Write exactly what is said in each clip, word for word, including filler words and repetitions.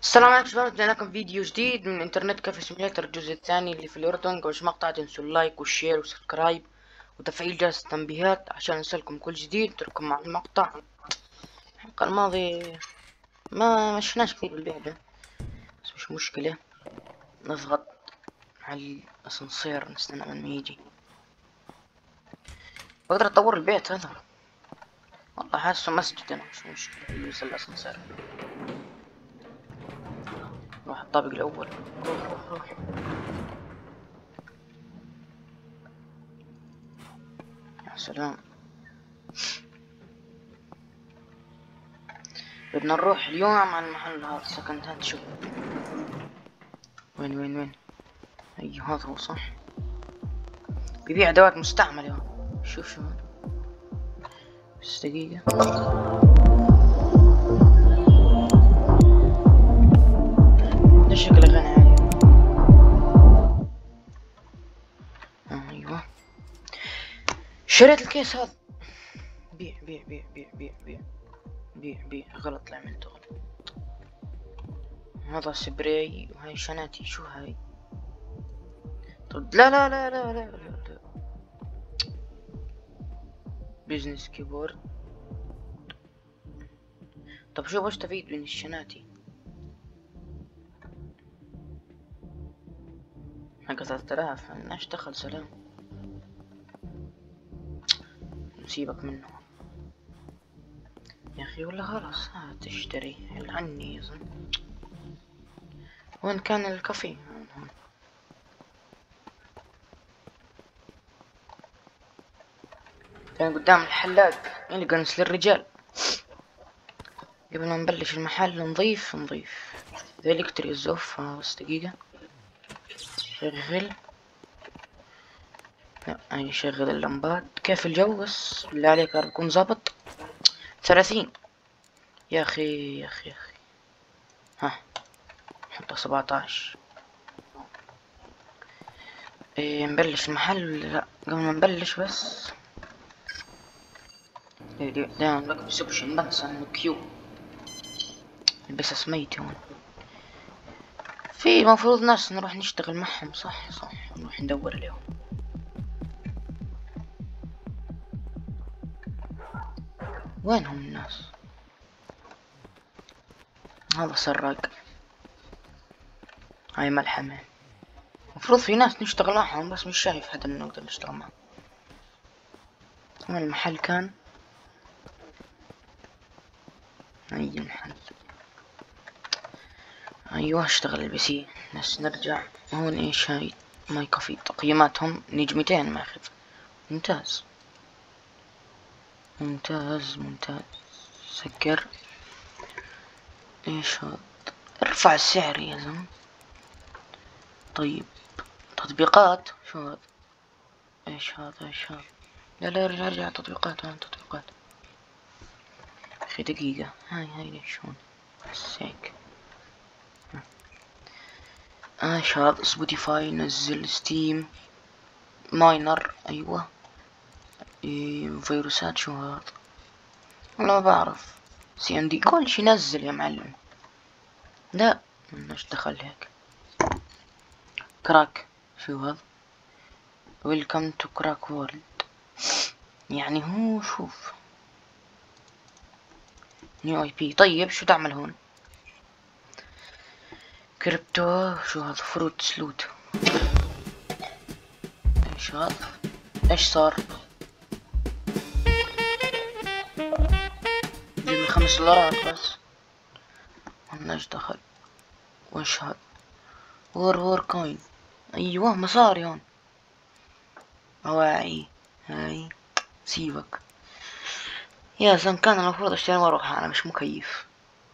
السلام عليكم شباب، رجعنا لكم فيديو جديد من انترنت كافي سيميليتر الجزء الثاني اللي في الاردن. قبل ما مقطع تنسوا اللايك والشير والسبسكرايب وتفعيل جرس التنبيهات عشان يوصلكم كل جديد. اترككم مع المقطع. الحلقة الماضية ما مشيناش كثير باللعبة، بس مش مشكلة. نضغط على الاسانسير نستنى من ما يجي. بقدر اطور البيت هذا، والله حاسه مسجد. انا مش مشكلة يوصل الاسانسير. روح الطابق الاول. روح روح روح. يا سلام. بدنا نروح اليوم على المحل هذا سكند هاند. شوف وين وين وين. ايوه هذا هو صح. بيبيع ادوات مستعملة. شوف شوف بس دقيقة. ليش شكله غني عالي؟ آه ايوه شريت الكيس هذا. بيع بيع بيع بيع بيع بيع بيع بيع غلط اللي عملته. هذا سبراي وهاي شناتي. شو هاي؟ طب لا لا لا لا لا لا, لا. بيزنس كيبورد. طب شو بستفيد من الشناتي؟ حق ثلاثة آلاف مالناش دخل. سلام، نسيبك منه يا اخي. ولا خلاص ها تشتري عني يظن. وين كان الكافي؟ كان قدام الحلاق اللي كنس للرجال. قبل ما نبلش المحل نضيف نضيف ذا الكتري الزوف. بس دقيقة. شغل. لا هاي شغل اللمبات. كيف الجو بس بالله عليك بكون ظابط. ثلاثين يا اخي يا اخي يا اخي. ها حطها سبعتاش. إيه نبلش المحل؟ لا قبل ما نبلش بس دائما بكتب سبشن بنسى انه كيو. بس اسميتي هون. في مفروض ناس نروح نشتغل معهم. صح صح نروح ندور عليهم. وينهم الناس؟ هذا سراق. هاي ملحمة. مفروض في ناس نشتغل معهم بس مش شايف حدا نقدر نشتغل معه. وين المحل كان؟ اي المحل. ايوه اشتغل البي سي. بس نرجع هون. ايش هاي؟ ماي كافي. تقييماتهم نجمتين ماخذ. ممتاز ممتاز ممتاز. سكر. ايش هاد؟ ارفع السعر يا زلمة. طيب تطبيقات. شو هذا؟ ايش هذا ايش هذا؟ لا لا ارجع ارجع تطبيقات. هون تطبيقات. اخي دقيقة. هاي هاي ليش هون؟ بس هيك. ايش هذا؟ سبوتيفاي. نزل ستيم ماينر. ايوه. إيه فيروسات. شو هذا؟ انا ما بعرف. سي ام دي. كل شي نزل يا معلم. لا ملناش دخل هيك. كراك. شو هذا؟ ويلكم تو كراك وورلد. يعني هو شوف نيو اي بي. طيب شو تعمل هون؟ كريبتو. شو هذا؟ فروت سلوت. ايش هذا؟ ايش صار؟ جيب خمس دولارات بس. ملناش دخل. وايش هذا؟ وور وور كوين. ايوه مصاري هون. اواعي هاي. سيبك يا زلمة. كان المفروض اشتري مروحة. انا مش مكيف.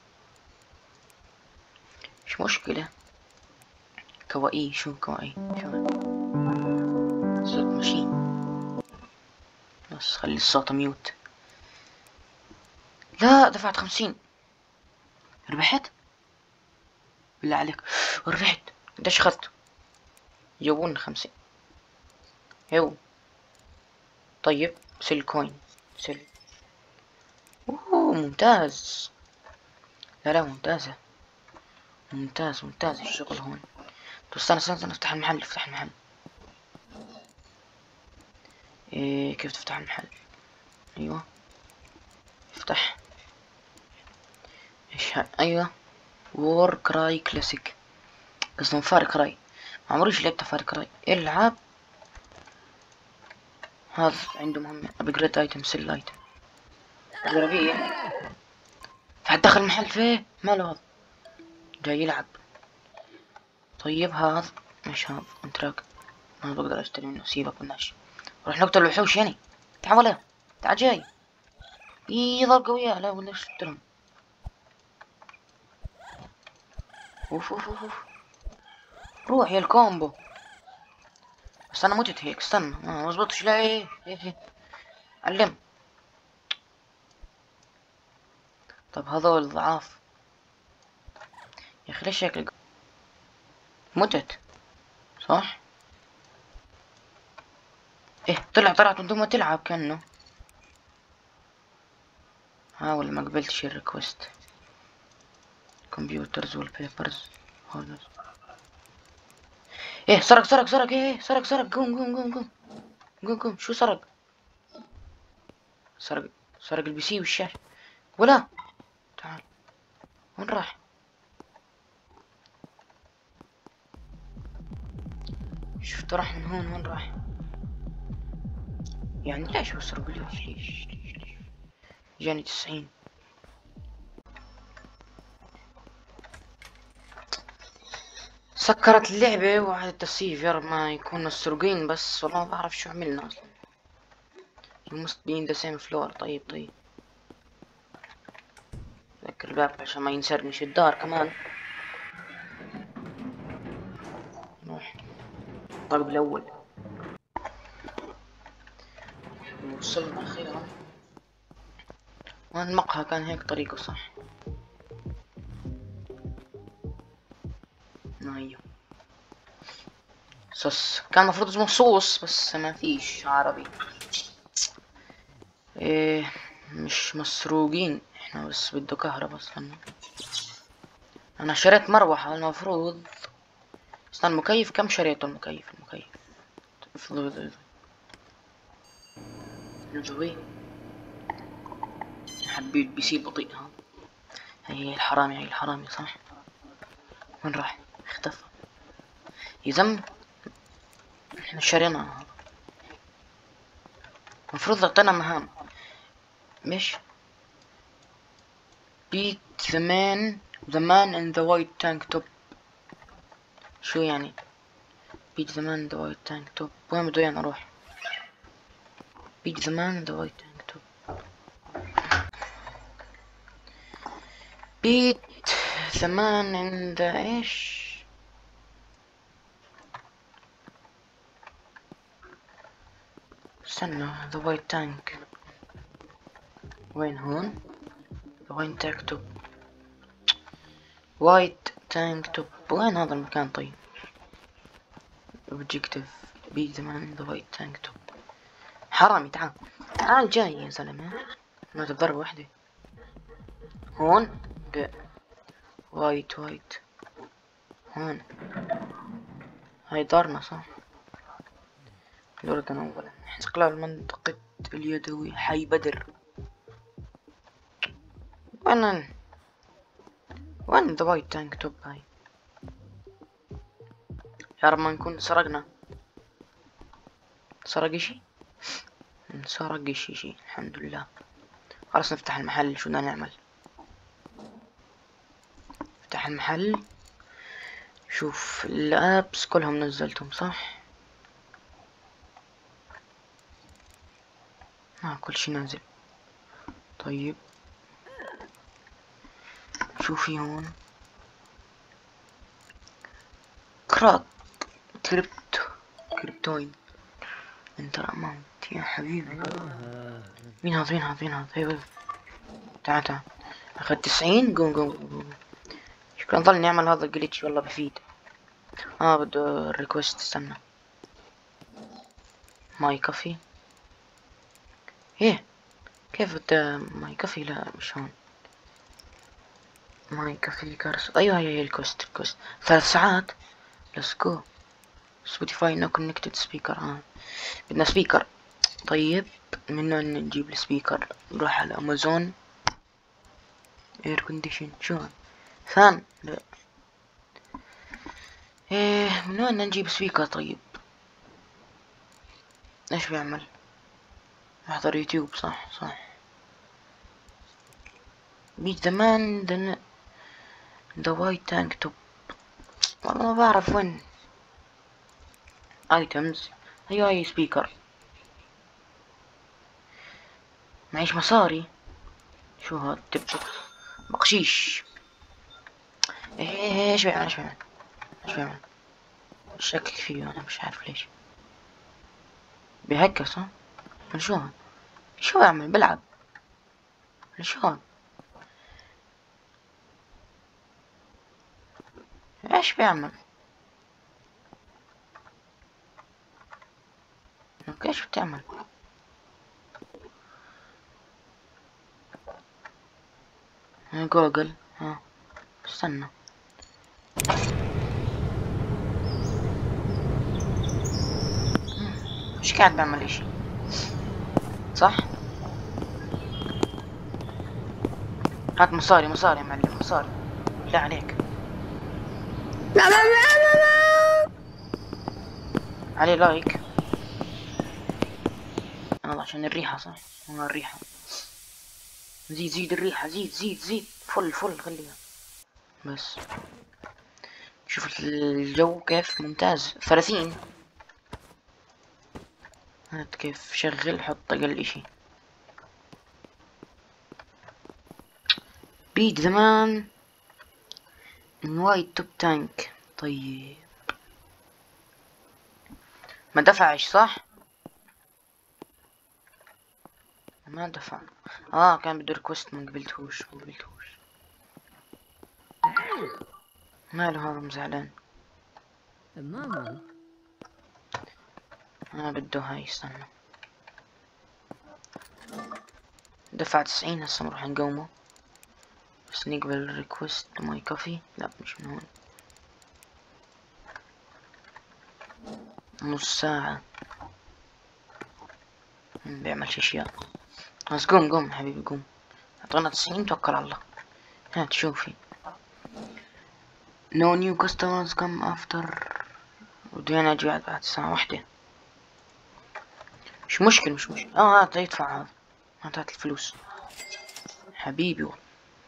مش مشكلة. كوائي. شو كوائي؟ شو صوت ماشين. بس خلي الصوت ميوت. لا دفعت خمسين. ربحت بالله عليك. ربحت. قديش اخذت؟ جابون خمسين. يو طيب سل كوين. سل. اوه ممتاز. لا لا ممتازة. ممتاز ممتاز الشغل هون. طب استنى استنى استنى، افتح المحل افتح المحل. إيه كيف تفتح المحل؟ ايوه افتح. ايش ها؟ ايوه وور كراي كلاسيك، قصدهم فار كراي. ما عمريش لعبت فار كراي. العب. هذا عنده مهمة ابجريد ايتم سيل ايتم غربية. فحد دخل المحل فيه ماله هذا جاي يلعب. طيب هذا مش هذا انتراك، ما بقدر اشتري منه، سيبك مناش. روح نقتل الوحوش يعني. تعال ولا تعال جاي. ايه ضرب قوية لا ولا شتلهم. اوف اوف اوف اوف. روح يا الكومبو. بس انا متت هيك استنى ما مزبطش. لا ايه ايه ايه علم. طب هذول ضعاف يا اخي ليش هيك متت صح؟ ايه طلع طلعت من دون ما تلعب كأنه. ها ولا ما قبلتش الريكوست. كمبيوترز والبيبرز. ايه سرق سرق سرق ايه إيه، سرق سرق قوم قوم قوم قوم قوم قوم. شو سرق؟ سرق سرق البي سي والشاشة. ولا تعال وين راح؟ شفت راح من هون وين راح؟ يعني ليش بسرق؟ ليش ليش ليش ليش؟ جاني تسعين. سكرت اللعبة وقعدت السيف يا رب ما يكون مسروقين. بس والله ما بعرف شو عملنا اصلا. You must be in the same floor. طيب طيب ذكر الباب عشان ما ينسرنش الدار كمان. نروح الطلب الأول. وصلنا أخيرا. وين المقهى كان هيك طريقه صح. ايوه صوص كان المفروض اسمه صوص بس ما فيش عربي. ايه مش مسروقين احنا بس بده كهرباء. استنى انا شريت مروحة المفروض. استنى المكيف كم شريته؟ المكيف المكيف افضل نجوي. حبيت بي سي بطيء. ها هي الحرامي هي الحرامي صح. وين راح؟ اختفى يزم. احنا شرينا المفروض اعطينا مهام. مش beat the man the man in the white tank top. شو يعني beat the man in the white tank top؟ وين بده يعني اروح؟ beat the man in the white tank top. beat the man in the ايش؟ استنى the white tank وين هون؟ the white tank top white tank top وين هذا المكان؟ طيب objective beat the man in the white tank top. حرامي تعال تعال جاي يا زلمة. ما تضرب وحدة هون. وايت وايت هون. هاي دارنا صح. الأردن أولا. استقلال منطقة اليدوي حي بدر. وين وين ذا وايت تانك توب هاي؟ يا رب ما نكون سرقنا. سرق اشي؟ سرق اشي شي الحمد لله. خلاص نفتح المحل. شو بدنا نعمل؟ نفتح المحل. شوف الابس كلهم نزلتهم صح. اه كل شي نازل. طيب شو في هون؟ كراك كريبتو كريبتوين انتر اماونت يا حبيبي. مين هذا مين هذا مين هذا؟ ايوه تعال تعال. اخذت تسعين. قوم قوم قوم. شكرا نظل نعمل هذا الجليتش والله بفيد. اه بده الريكوست. استنى ماي كافي. ايه كيف بده ماي كافي؟ لا مش هون. ما يكفي كارس. ايوه هي الكوست الكوست ثلاث ساعات. ليتس جو. سبوتيفاي نو كونكتد سبيكر. اه بدنا سبيكر. طيب من وين نجيب السبيكر؟ نروح على امازون. اير كونديشن شو فان؟ لا. ايه من وين نجيب سبيكر؟ طيب ايش بيعمل؟ احضر يوتيوب. صح صح. بيت زمان دن ذا وايت تانك توب. والله ما بعرف وين. ايتمز. ايوه اي سبيكر. معيش مصاري. شو هاد تبقى بقشيش. ايه ايه ايه ايش بيعمل؟ ايش بيعمل؟ ايش بيعمل؟ شكك فيه انا مش عارف ليش. بيهكر صح؟ من شو هاد؟ شو يعمل؟ بلعب. من شو هاد؟ ايش بيعمل؟ ايش بتعمل؟ جوجل. ها استنى. مش قاعد بعمل اشي صح؟ هات مصاري مصاري يا معلم مصاري. لا عليك. عليه لايك. انا عشان الريحة صح؟ هو الريحة. زيد زيد الريحة زيد زيد زيد فل فل خليها بس. شوف الجو كيف ممتاز. ثلاثين. هات كيف شغل. حط اقل اشي. بيد زمان وايد توب تانك. طيب ما دفعش صح؟ ما دفع. اه كان بده ريكوست ما قبلتهوش ما قبلتهوش. ماله هذا مزعلان. ما بده هاي. استنى. دفع تسعين. هسه نروح نقومه بس نقبل ريكوست ماي كافي. لا مش من هون. نص ساعة بيعملش اشياء. بس قوم قوم حبيبي قوم. اعطينا تسعين توكل على الله. هات شوفي. no new customers come after. ودينا اجي بعد ساعة واحدة. مش مشكل مش مشكل. اه هات يدفع هذا. هات هات الفلوس حبيبي والله.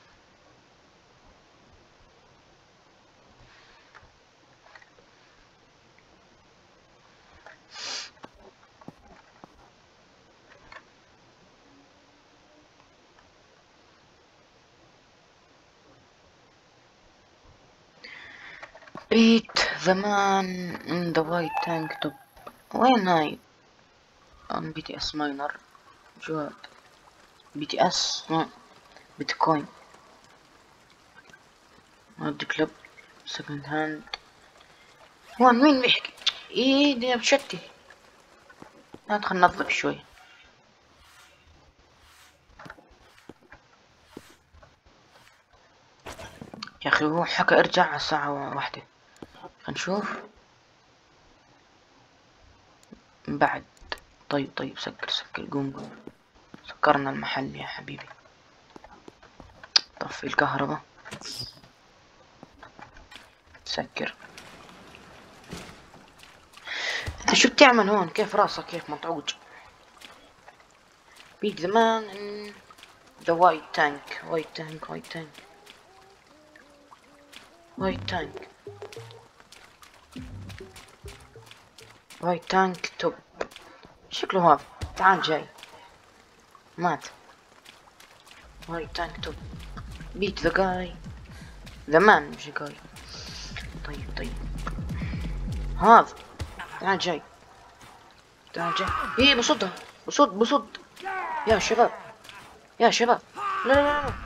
بيت زمان in the white tank top. وين هاي؟ ام بي تي اس ماينر. شو هاد؟ بي تي اس بيتكوين. هاد كلب سكند هاند. وين مين بيحكي؟ ايه دي بشتي. هات خل ننظف شوي. يا اخي هو حكى ارجع على الساعة واحدة. خنشوف بعد. طيب طيب سكر سكر قوم قوم. سكرنا المحل يا حبيبي. طفي الكهرباء. سكر. انت شو بتعمل هون؟ كيف راسك كيف مطعوج؟ بيك زمان ذا وايت تانك. وايت تانك وايت تانك وايت تانك وايت تانك توب. شكله هذا. تعال جاي. مات. وايت تانك توب. بيت ذا جاي. ذا مان مش جاي. طيب طيب هذا. تعال جاي. تعال جاي. ايه بصدها. بصد بصد يا شباب يا شباب. لا لا لا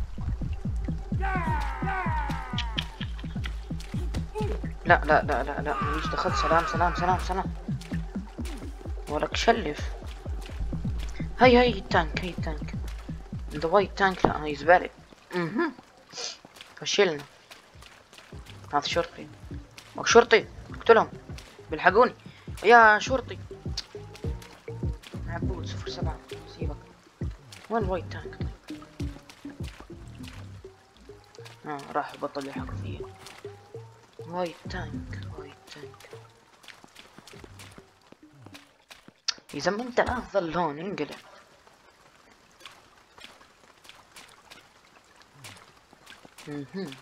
لا لا لا لا لا مش دخلت. سلام سلام سلام سلام. ولك شلف. هاي هاي التانك. هاي التانك ذا وايت تانك. لا هاي زبالة. اها فشلنا. هذا شرطي، ماك شرطي، اقتلهم، بيلحقوني يا شرطي. عبود صفر سبعة، سيبك. وين الوايت تانك؟ اه راح بطل يلحقوا فيا. وايت تانك، وايت تانك. إذا ما انت لا تظل هون انقلع. مهم.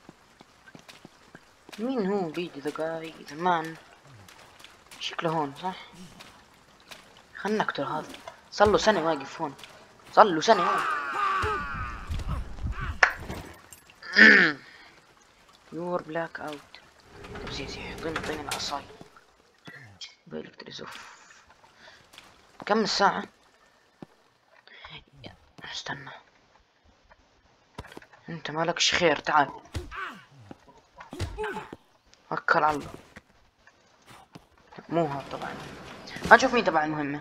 مين هو بيجي دقايق زمان؟ شكله هون صح؟ خلنا نقتل هذا، صار له سنة واقف هون، صار له سنة هون. يور بلاك اوت. طب زي زي اعطيني اعطيني العصاي بالكتريزوف. كم الساعة؟ استنى، انت مالكش خير، تعال وكل على الله. مو هذا طبعا، ما نشوف مين تبع المهمة.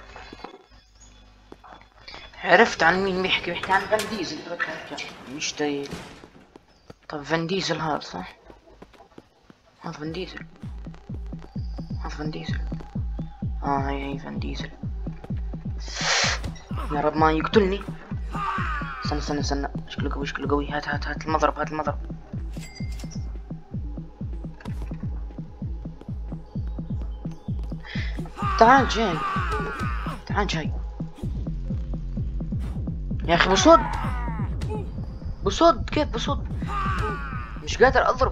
عرفت عن مين بيحكي، بيحكي عن فان ديزل. مش دايل. طب فان ديزل هذا صح؟ هذا فان ديزل، هذا فان ديزل. اه هي هي فان ديزل. يا رب ما يقتلني. استنى استنى استنى، شكله قوي شكله قوي. هات هات هات المضرب، هات المضرب. تعال جاي، تعال جاي يا اخي. بصد بصد، كيف بصد؟ مش قادر اضرب.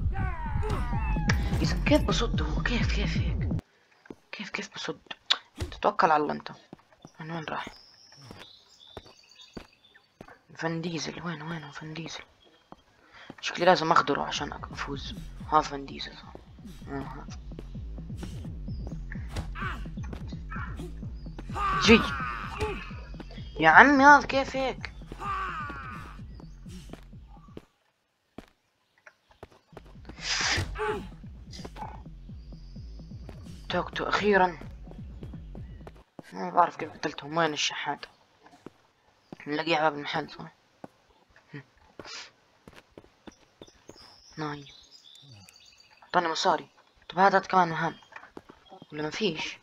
اذا كيف بصد هو؟ كيف كيف هيك؟ كيف كيف بصد؟ تتوكل على الله انت. من وين راح؟ فان ديزل وين وين فان ديزل؟ شكلي لازم اخدره عشان افوز. هذا فان ديزل صح؟ آه هذا. جي يا عمي، هذا كيف هيك؟ توكتو اخيرا. ما بعرف كيف قتلتهم. وين الشحات؟ نلاقيه على باب المحل صح؟ ناي اعطاني مصاري. طب هذا كمان مهام ولا ما فيش؟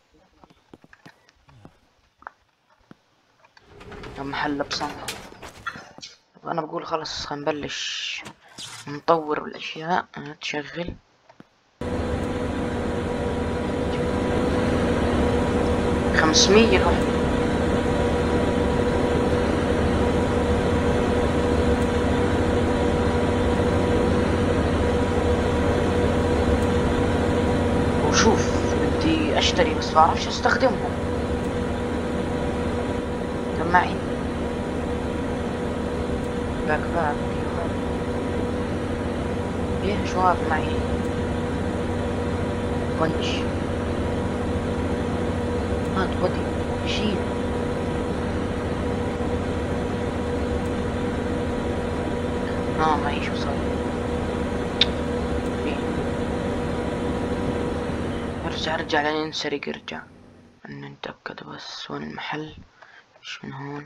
محل لبسان. طب انا بقول خلاص خلينا نبلش نطور بالاشياء. تشغل خمسمية الواحد. وشوف بدي اشتري بس بعرفش استخدمهم. كم معي؟ باك باك. ايه شو هذا معي؟ بنش هات ودي شيل. اه معيش وصل. إيه؟ ارجع ارجع لين نسرق. ارجع ان نتأكد بس وين المحل. مش من هون.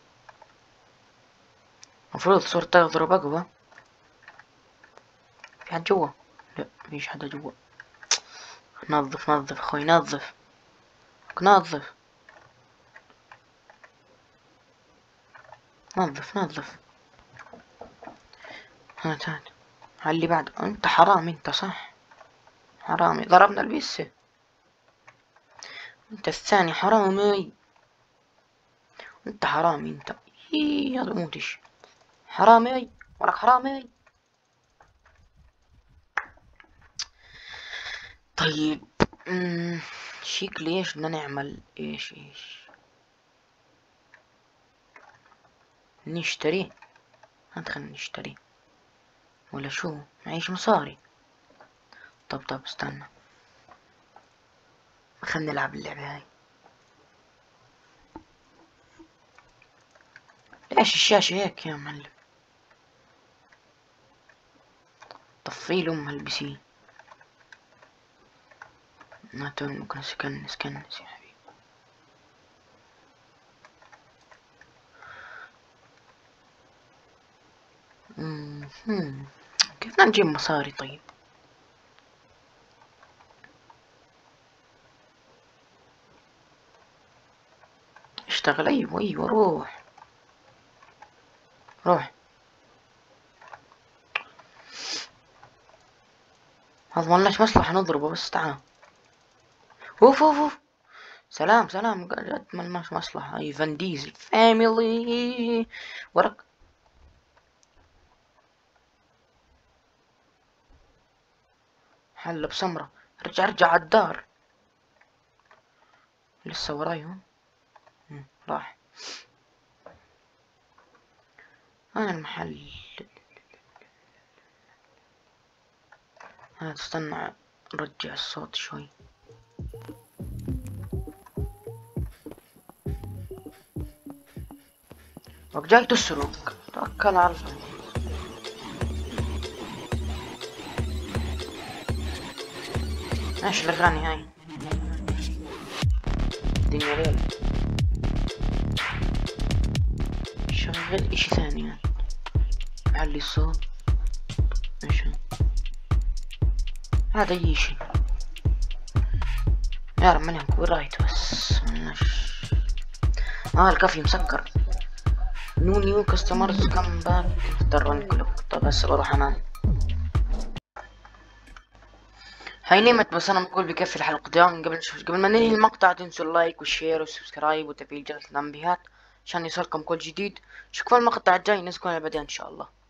مفروض صرت اضرب اقوى. في حد جوا؟ لا مفيش حدا جوا. نظف نظف اخوي نظف نظف نظف نظف. هات هات على اللي بعد. انت حرام انت صح؟ حرامي ضربنا البيسة. انت الثاني حرامي. انت حرامي انت. ايه هذا موتش. حرامي ولك حرامي. طيب امم شكلي ايش بدنا نعمل؟ ايش ايش نشتري؟ ندخل نشتري ولا شو؟ معيش مصاري. طب طب استنى، خلينا نلعب اللعبة هاي. ليش الشاشة هيك يا معلم؟ طفيل ام البسي. ما تقول ممكن سكن سكن يا حبيبي. هم. كيف بدنا نجيب مصاري طيب؟ اشتغل. ايوه ايوه روح روح. هذا مالناش مصلحة نضربه، بس تعال. اوف اوف اوف. سلام سلام، جد مالناش مصلحة. اي فان ديزل فاميلي ورك. حل بسمرة. رجع رجع عالدار. لسه وراي هون. مم، راح. هذا المحل. هذا استنى نرجع الصوت شوي. وك جاي تسرق، توكل على الله. ايش الاغاني هاي؟ الدنيا ليل. شغل اشي ثاني يعني. علي الصوت. ايش هذا؟ اي شي يا رب ماني كوبي رايت بس. مش. اه الكافي مسكر. نو نيو كاستمرز كم باك. اضطر انقلب. طب هسه بروح انام. هاي نمت، بس انا بقول بكفي الحلقة اليوم. قبل نشوف قبل ما ننهي المقطع تنسوا اللايك والشير والسبسكرايب وتفعيل جرس التنبيهات عشان يوصلكم كل جديد. شوفوا المقطع الجاي، نسكن بعدين ان شاء الله.